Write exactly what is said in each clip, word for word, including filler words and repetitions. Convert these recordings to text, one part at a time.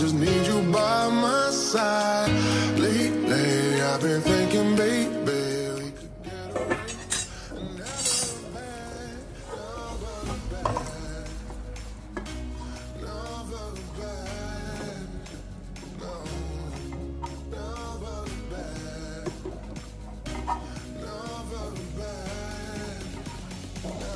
just need you by my side. Lately I've been thinking, baby, we could get away and never back, never back, never back, no, never back, never back, no.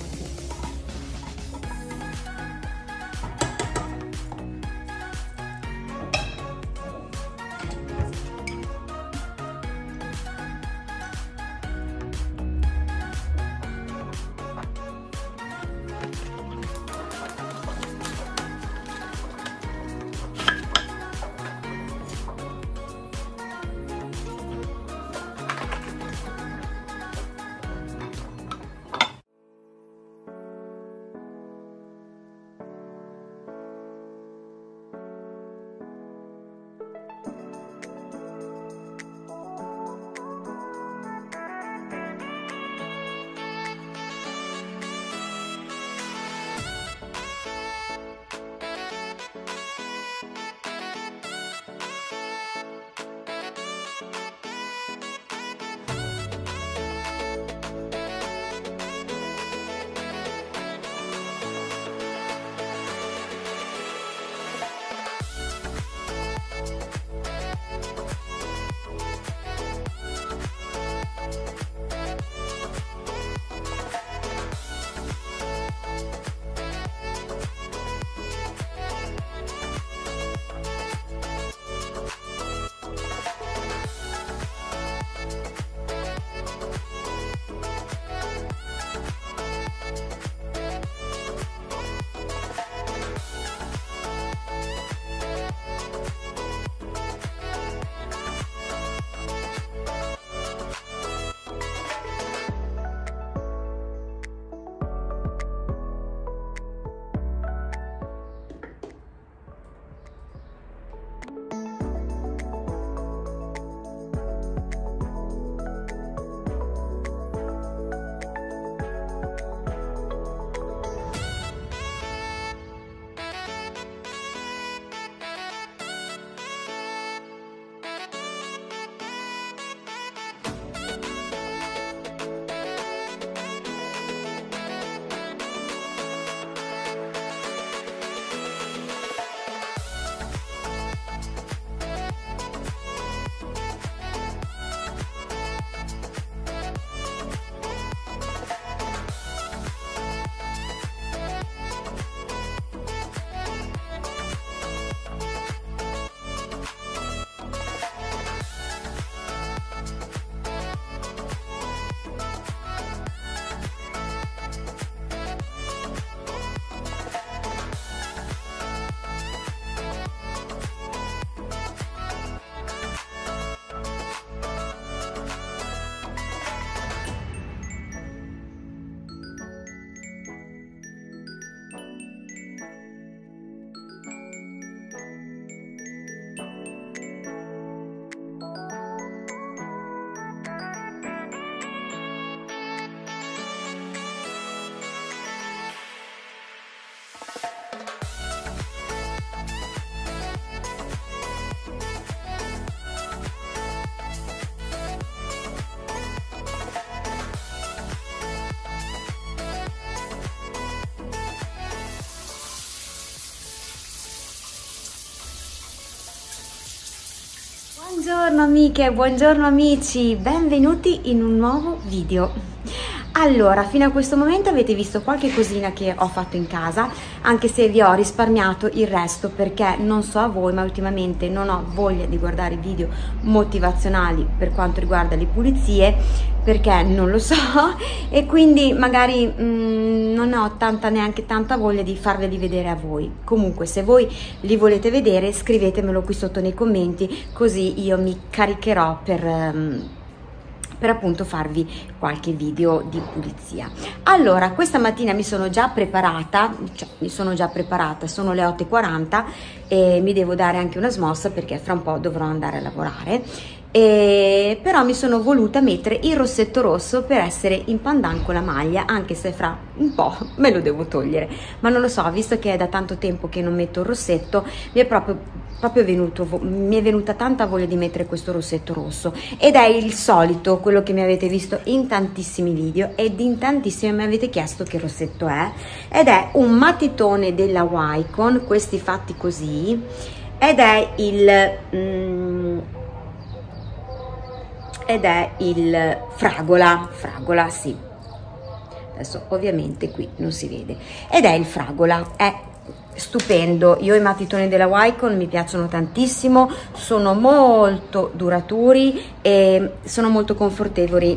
Buongiorno amiche, buongiorno amici, benvenuti in un nuovo video. Allora, fino a questo momento avete visto qualche cosina che ho fatto in casa, anche se vi ho risparmiato il resto perché non so a voi, ma ultimamente non ho voglia di guardare video motivazionali per quanto riguarda le pulizie, perché non lo so e quindi magari mh, non ho tanta neanche tanta voglia di farveli vedere a voi. Comunque, se voi li volete vedere, scrivetemelo qui sotto nei commenti, così io mi caricherò per... Um, per appunto farvi qualche video di pulizia. Allora, questa mattina mi sono già preparata, cioè mi sono già preparata, sono le otto e quaranta e mi devo dare anche una smossa perché fra un po' dovrò andare a lavorare. e però mi sono voluta mettere il rossetto rosso per essere in pandan con la maglia, anche se fra un po' me lo devo togliere, ma non lo so, visto che è da tanto tempo che non metto il rossetto, mi è proprio proprio venuto, mi è venuta tanta voglia di mettere questo rossetto rosso, ed è il solito, quello che mi avete visto in tantissimi video ed in tantissimi mi avete chiesto che rossetto è, ed è un matitone della Wycon, questi fatti così, ed è il mm, ed è il fragola, fragola sì, adesso ovviamente qui non si vede, ed è il fragola, è stupendo. Io i matitoni della Wycon mi piacciono tantissimo, sono molto duraturi e sono molto confortevoli.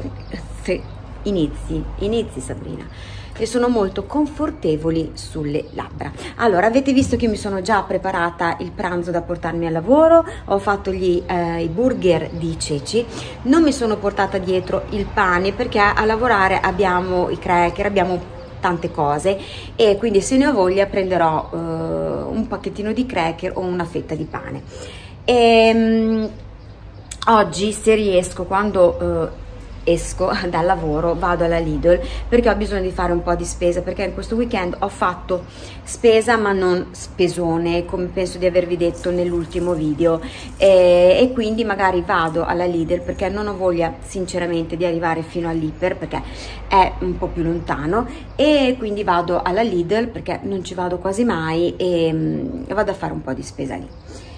Inizi, inizi Sabrina. E sono molto confortevoli sulle labbra. Allora, avete visto che mi sono già preparata il pranzo da portarmi al lavoro, ho fatto gli, eh, i burger di ceci, non mi sono portata dietro il pane perché a lavorare abbiamo i cracker, abbiamo tante cose, e quindi se ne ho voglia prenderò uh, un pacchettino di cracker o una fetta di pane. E, um, oggi, se riesco, quando uh, esco dal lavoro vado alla Lidl perché ho bisogno di fare un po' di spesa, perché in questo weekend ho fatto spesa ma non spesone, come penso di avervi detto nell'ultimo video, e, e quindi magari vado alla Lidl perché non ho voglia sinceramente di arrivare fino all'Iper perché è un po' più lontano, e quindi vado alla Lidl perché non ci vado quasi mai e, e vado a fare un po' di spesa lì.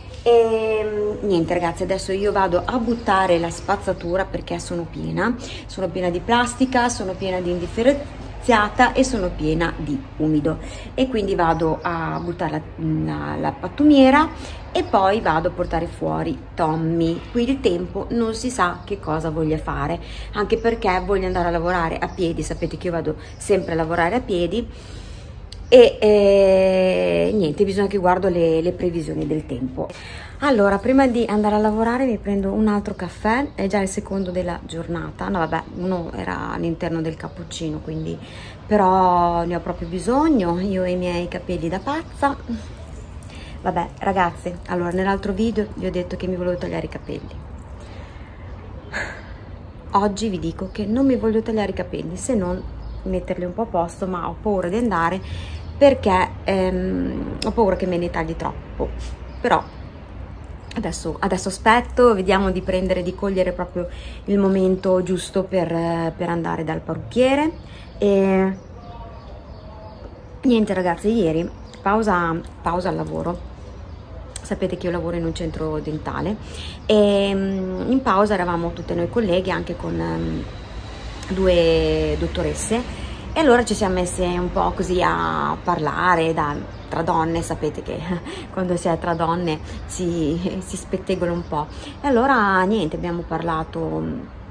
E niente ragazzi, adesso io vado a buttare la spazzatura perché sono piena, sono piena di plastica, sono piena di indifferenziata e sono piena di umido, e quindi vado a buttare la, la, la pattumiera e poi vado a portare fuori Tommy. Qui il tempo non si sa che cosa voglia fare, anche perché voglio andare a lavorare a piedi, sapete che io vado sempre a lavorare a piedi. E eh, niente, bisogna che guardo le, le previsioni del tempo. Allora, prima di andare a lavorare mi prendo un altro caffè, è già il secondo della giornata, no vabbè, uno era all'interno del cappuccino, quindi però ne ho proprio bisogno, io e i miei capelli da pazza. Vabbè ragazzi, allora nell'altro video vi ho detto che mi volevo tagliare i capelli. Oggi vi dico che non mi voglio tagliare i capelli, se non metterli un po' a posto, ma ho paura di andare perché ehm, ho paura che me ne tagli troppo, però adesso, adesso aspetto, vediamo di prendere, di cogliere proprio il momento giusto per, per andare dal parrucchiere. E niente ragazzi, ieri pausa, pausa al lavoro, sapete che io lavoro in un centro dentale e in pausa eravamo tutte noi colleghe anche con um, due dottoresse, e allora ci siamo messe un po' così a parlare da, tra donne, sapete che quando si è tra donne si, si spettegola un po', e allora niente, abbiamo parlato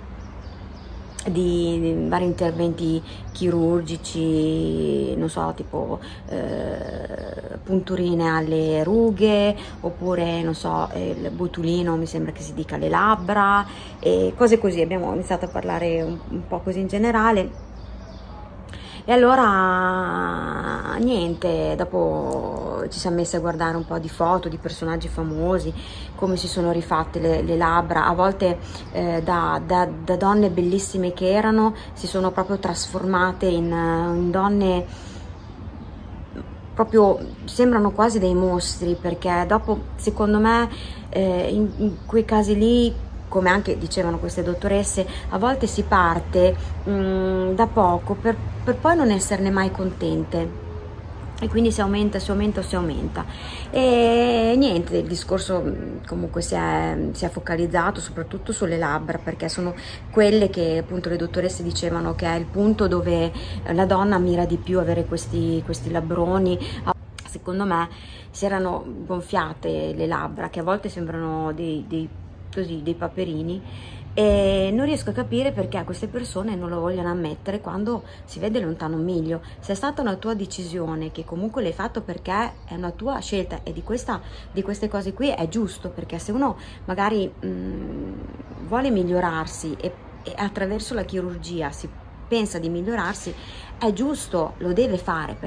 di, di vari interventi chirurgici, non so, tipo eh, punturine alle rughe, oppure non so, il botulino mi sembra che si dica alle labbra, e cose così. Abbiamo iniziato a parlare un, un po' così in generale. E allora niente, dopo ci siamo messi a guardare un po' di foto di personaggi famosi, come si sono rifatte le, le labbra, a volte eh, da, da, da donne bellissime che erano, si sono proprio trasformate in, in donne proprio, sembrano quasi dei mostri, perché dopo secondo me eh, in, in quei casi lì, come anche dicevano queste dottoresse, a volte si parte mh, da poco per, per poi non esserne mai contente, e quindi si aumenta, si aumenta, si aumenta. E niente, il discorso comunque si è, si è focalizzato soprattutto sulle labbra, perché sono quelle che appunto le dottoresse dicevano che è il punto dove la donna ammira di più, avere questi, questi labbroni. Secondo me si erano gonfiate le labbra, che a volte sembrano dei, dei così dei paperini, e non riesco a capire perché queste persone non lo vogliono ammettere quando si vede lontano un miglio. Se è stata una tua decisione, che comunque l'hai fatto perché è una tua scelta, e di, questa, di queste cose qui è giusto, perché se uno magari mh, vuole migliorarsi e, e attraverso la chirurgia si pensa di migliorarsi, è giusto, lo deve fare, perché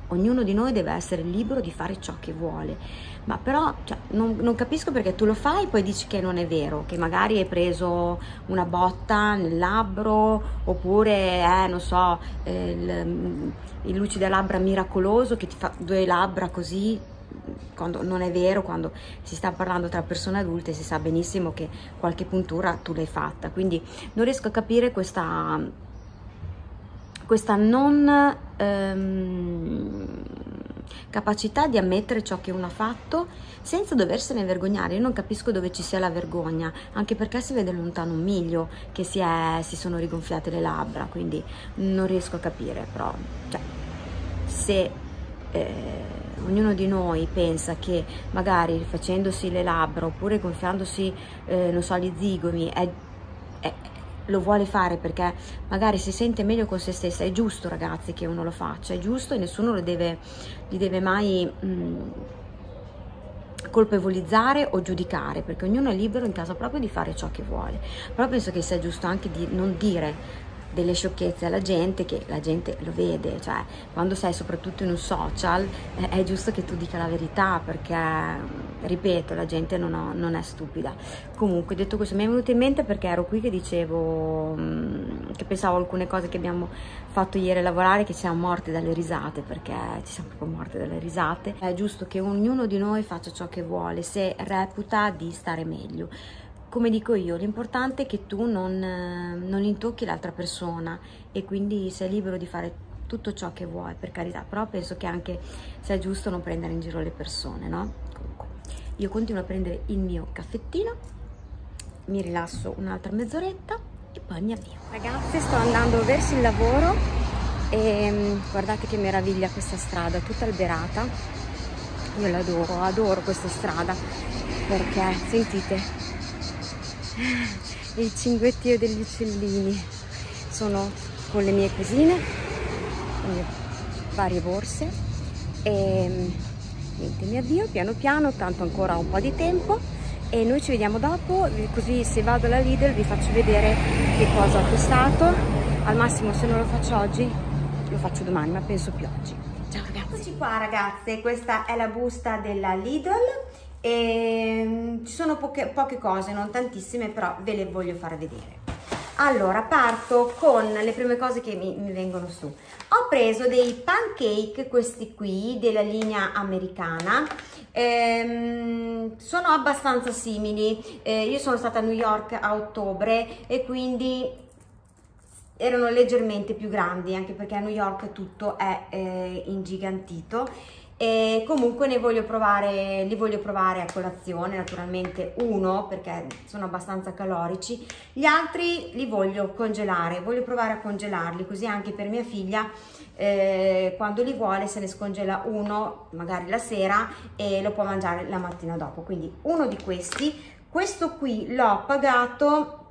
ognuno di noi deve essere libero di fare ciò che vuole, ma però cioè, non, non capisco perché tu lo fai e poi dici che non è vero, che magari hai preso una botta nel labbro, oppure eh, non so, eh, il, il lucidalabbra miracoloso che ti fa due labbra così, quando non è vero. Quando si sta parlando tra persone adulte si sa benissimo che qualche puntura tu l'hai fatta, quindi non riesco a capire questa questa non ehm, capacità di ammettere ciò che uno ha fatto senza doversene vergognare. Io non capisco dove ci sia la vergogna, anche perché si vede lontano un miglio che si, è, si sono rigonfiate le labbra, quindi non riesco a capire. Però cioè, se eh, ognuno di noi pensa che magari facendosi le labbra oppure gonfiandosi eh, non so, gli zigomi è, è lo vuole fare perché magari si sente meglio con se stessa, è giusto ragazzi che uno lo faccia, è giusto, e nessuno lo deve, li deve mai mh, colpevolizzare o giudicare, perché ognuno è libero in casa proprio di fare ciò che vuole. Però penso che sia giusto anche di non dire delle sciocchezze alla gente, che la gente lo vede, cioè quando sei soprattutto in un social eh, è giusto che tu dica la verità, perché ripeto, la gente non, ho, non è stupida. Comunque, detto questo, mi è venuto in mente perché ero qui che dicevo mh, che pensavo a alcune cose che abbiamo fatto ieri a lavorare, che ci siamo morti dalle risate, perché ci siamo proprio morti dalle risate. È giusto che ognuno di noi faccia ciò che vuole se reputa di stare meglio. Come dico io, l'importante è che tu non, non intocchi l'altra persona, e quindi sei libero di fare tutto ciò che vuoi, per carità, però penso che anche sia giusto non prendere in giro le persone, no? Comunque, io continuo a prendere il mio caffettino, mi rilasso un'altra mezz'oretta e poi mi avvio. Ragazzi, sto andando verso il lavoro e guardate che meraviglia questa strada, tutta alberata. Io l'adoro, adoro questa strada, perché sentite il cinguettio degli uccellini. Sono con le mie cosine, le mie varie borse, e niente, mi avvio piano piano, tanto ancora un po' di tempo, e noi ci vediamo dopo, così se vado alla Lidl vi faccio vedere che cosa ho acquistato. Al massimo, se non lo faccio oggi lo faccio domani, ma penso più oggi. Ciao ragazzi. Eccoci qua ragazze, questa è la busta della Lidl. E ci sono poche, poche cose, non tantissime, però ve le voglio far vedere. Allora, parto con le prime cose che mi, mi vengono su. Ho preso dei pancake, questi qui, della linea americana. Ehm, sono abbastanza simili. Eh, io sono stata a New York a ottobre e quindi erano leggermente più grandi, anche perché a New York tutto è eh, ingigantito. E comunque ne voglio provare, li voglio provare a colazione, naturalmente uno perché sono abbastanza calorici, gli altri li voglio congelare, voglio provare a congelarli, così anche per mia figlia eh, quando li vuole se ne scongela uno magari la sera e lo può mangiare la mattina dopo. Quindi uno di questi, questo qui l'ho pagato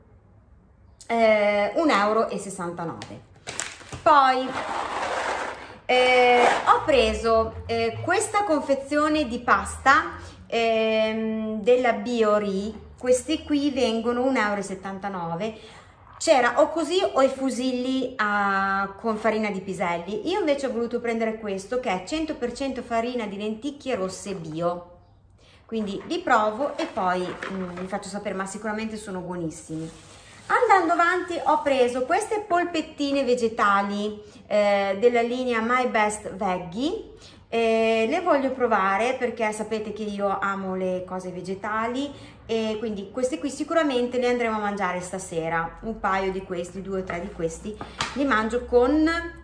eh, un euro e sessantanove. Poi Eh, ho preso eh, questa confezione di pasta ehm, della Biorì, questi qui vengono un euro e settantanove. C'era o così o i fusilli a, con farina di piselli. Io invece ho voluto prendere questo che è cento per cento farina di lenticchie rosse bio, quindi li provo e poi mm, vi faccio sapere, ma sicuramente sono buonissimi. Andando avanti ho preso queste polpettine vegetali eh, della linea My Best Veggie, eh, le voglio provare perché sapete che io amo le cose vegetali, e quindi queste qui sicuramente le andremo a mangiare stasera, un paio di questi, due o tre di questi, li mangio con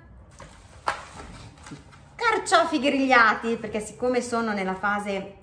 carciofi grigliati, perché siccome sono nella fase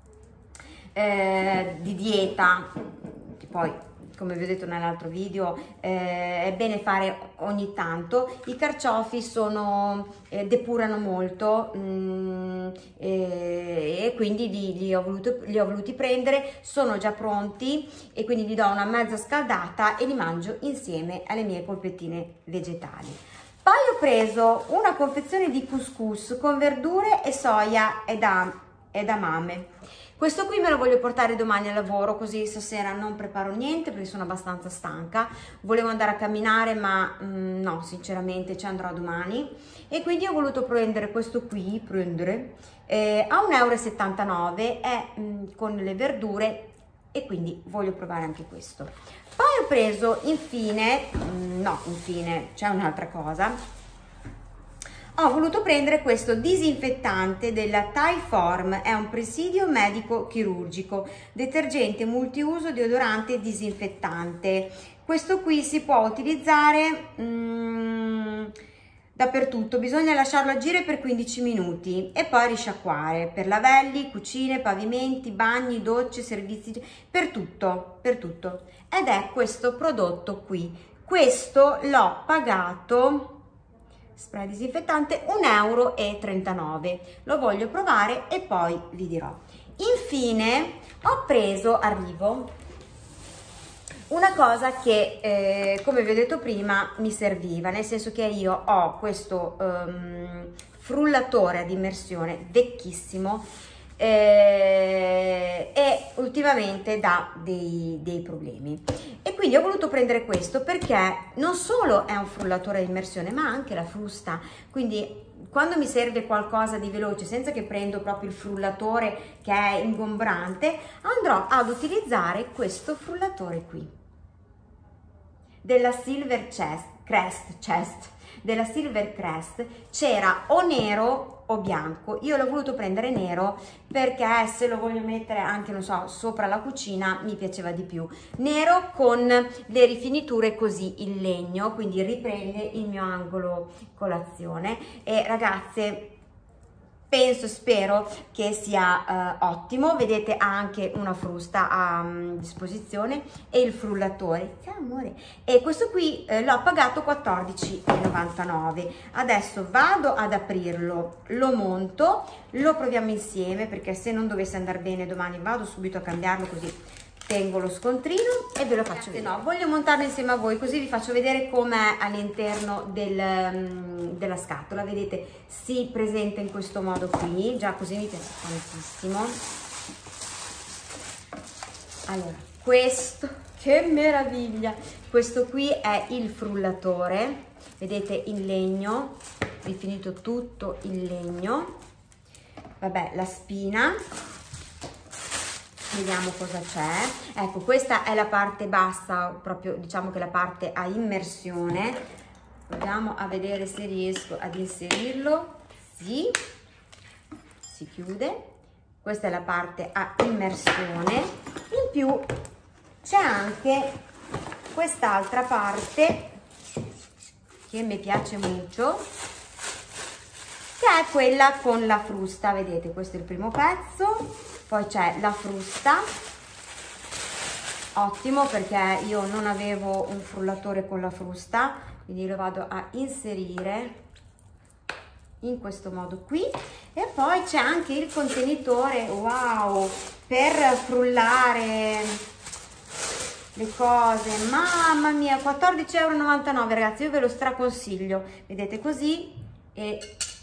eh, di dieta, poi come vi ho detto nell'altro video, eh, è bene fare ogni tanto. I carciofi sono, eh, depurano molto mm, eh, e quindi li, li, ho voluto, li ho voluti prendere, sono già pronti e quindi gli do una mezza scaldata e li mangio insieme alle mie polpettine vegetali. Poi ho preso una confezione di couscous con verdure e soia ed edamame. Questo qui me lo voglio portare domani al lavoro, così stasera non preparo niente perché sono abbastanza stanca. Volevo andare a camminare, ma mm, no, sinceramente ci andrò domani. E quindi ho voluto prendere questo qui, prendere, eh, a un euro e settantanove, è mm, con le verdure, e quindi voglio provare anche questo. Poi ho preso infine, mm, no, infine, c'è un'altra cosa. Ho voluto prendere questo disinfettante della Tyform, è un presidio medico chirurgico, detergente multiuso, deodorante e disinfettante. Questo qui si può utilizzare mm, dappertutto, bisogna lasciarlo agire per quindici minuti e poi risciacquare per lavelli, cucine, pavimenti, bagni, docce, servizi, per tutto, per tutto. Ed è questo prodotto qui. Questo l'ho pagato, spray disinfettante, un euro e trentanove. Lo voglio provare e poi vi dirò. Infine ho preso, arrivo, una cosa che eh, come vi ho detto prima mi serviva, nel senso che io ho questo um, frullatore ad immersione vecchissimo eh, e ultimamente dà dei, dei problemi, e quindi ho voluto prendere questo perché non solo è un frullatore ad immersione ma anche la frusta, quindi quando mi serve qualcosa di veloce senza che prendo proprio il frullatore che è ingombrante, andrò ad utilizzare questo frullatore qui della Silver Chest, Crest, Chest, della Silver Crest. C'era o nero o bianco, io l'ho voluto prendere nero perché se lo voglio mettere anche, non so, sopra la cucina mi piaceva di più. Nero con le rifiniture così in legno, quindi riprende il mio angolo colazione. E ragazze, penso, spero che sia uh, ottimo. Vedete, ha anche una frusta a um, disposizione e il frullatore. Che amore! E questo qui eh, l'ho pagato quattordici e novantanove. Adesso vado ad aprirlo, lo monto, lo proviamo insieme, perché se non dovesse andare bene domani vado subito a cambiarlo, così tengo lo scontrino e ve lo faccio vedere. No, voglio montarlo insieme a voi, così vi faccio vedere com'è all'interno del, um, della scatola. Vedete, si presenta in questo modo qui, già così mi piace tantissimo. Allora, questo, che meraviglia! Questo qui è il frullatore, vedete, in legno, rifinito tutto in legno. Vabbè, la spina. Vediamo cosa c'è. Ecco, questa è la parte bassa, proprio diciamo che la parte a immersione. Proviamo a vedere se riesco ad inserirlo. Sì, si chiude. Questa è la parte a immersione. In più c'è anche quest'altra parte che mi piace molto, che è quella con la frusta. Vedete, questo è il primo pezzo. Poi c'è la frusta, ottimo perché io non avevo un frullatore con la frusta, quindi lo vado a inserire in questo modo qui. E poi c'è anche il contenitore, wow, per frullare le cose. Mamma mia, quattordici e novantanove euro, ragazzi, io ve lo straconsiglio. Vedete, così e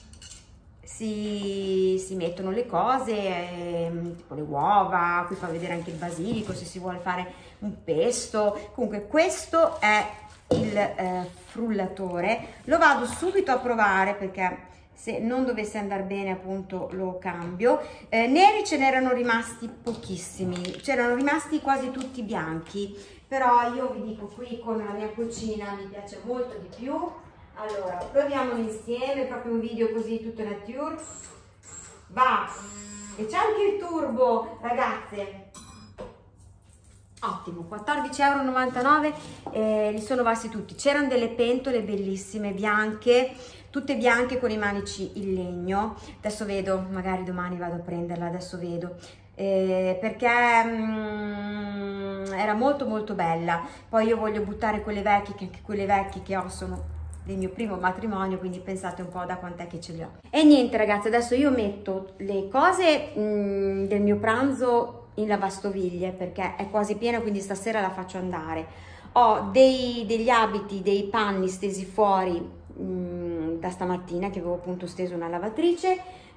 Si, si mettono le cose, eh, tipo le uova, qui fa vedere anche il basilico se si vuole fare un pesto. Comunque questo è il eh, frullatore. Lo vado subito a provare perché se non dovesse andare bene appunto lo cambio. Eh, neri ce n'erano rimasti pochissimi, c'erano rimasti quasi tutti bianchi, però io vi dico, qui con la mia cucina mi piace molto di più. Allora, proviamolo insieme, proprio un video così tutto nature. Va! E c'è anche il turbo, ragazze. Ottimo, quattordici e novantanove euro, eh, li sono valsi tutti. C'erano delle pentole bellissime, bianche, tutte bianche con i manici in legno. Adesso vedo, magari domani vado a prenderla, adesso vedo. Eh, perché mm, era molto molto bella. Poi io voglio buttare quelle vecchie, che anche quelle vecchie che ho sono del mio primo matrimonio, quindi pensate un po' da quant'è che ce li ho. E niente ragazzi, adesso io metto le cose mh, del mio pranzo in lavastoviglie perché è quasi piena, quindi stasera la faccio andare. Ho dei, degli abiti, dei panni stesi fuori mh, da stamattina, che avevo appunto steso una lavatrice.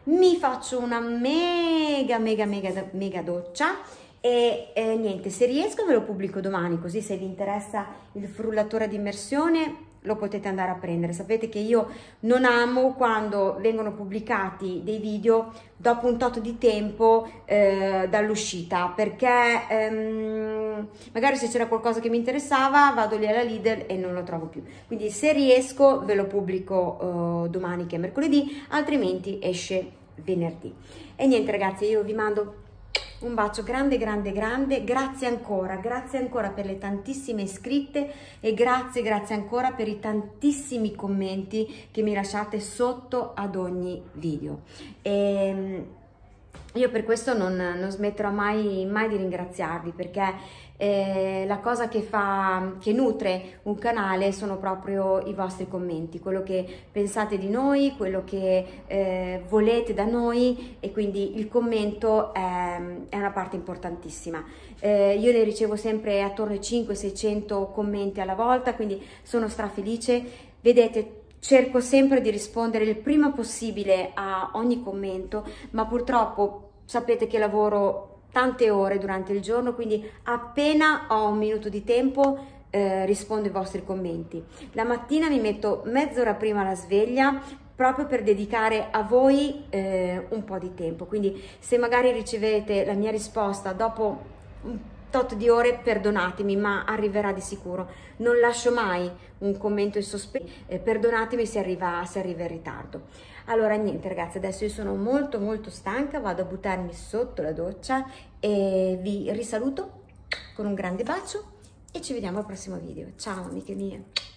mi faccio una mega mega mega mega doccia e eh, niente, se riesco ve lo pubblico domani, così se vi interessa il frullatore ad immersione lo potete andare a prendere. Sapete che io non amo quando vengono pubblicati dei video dopo un tot di tempo eh, dall'uscita, perché ehm, magari se c'era qualcosa che mi interessava vado lì alla Lidl e non lo trovo più. Quindi se riesco ve lo pubblico eh, domani, che è mercoledì, altrimenti esce venerdì. E niente ragazzi, io vi mando un bacio grande grande grande, grazie ancora, grazie ancora per le tantissime iscritte e grazie grazie ancora per i tantissimi commenti che mi lasciate sotto ad ogni video. E io per questo non, non smetterò mai, mai di ringraziarvi, perché eh, la cosa che fa, che nutre un canale sono proprio i vostri commenti, quello che pensate di noi, quello che eh, volete da noi, e quindi il commento è, è una parte importantissima. Eh, io ne ricevo sempre attorno ai cinquecento seicento commenti alla volta, quindi sono strafelice. Vedete, cerco sempre di rispondere il prima possibile a ogni commento, ma purtroppo sapete che lavoro tante ore durante il giorno, quindi appena ho un minuto di tempo eh, rispondo ai vostri commenti. La mattina mi metto mezz'ora prima alla sveglia proprio per dedicare a voi eh, un po' di tempo, quindi se magari ricevete la mia risposta dopo un tot di ore, perdonatemi, ma arriverà di sicuro. Non lascio mai un commento in sospeso, eh, perdonatemi se arriva, se arriva in ritardo. Allora niente ragazzi, adesso io sono molto molto stanca, vado a buttarmi sotto la doccia e vi risaluto con un grande bacio e ci vediamo al prossimo video. Ciao amiche mie!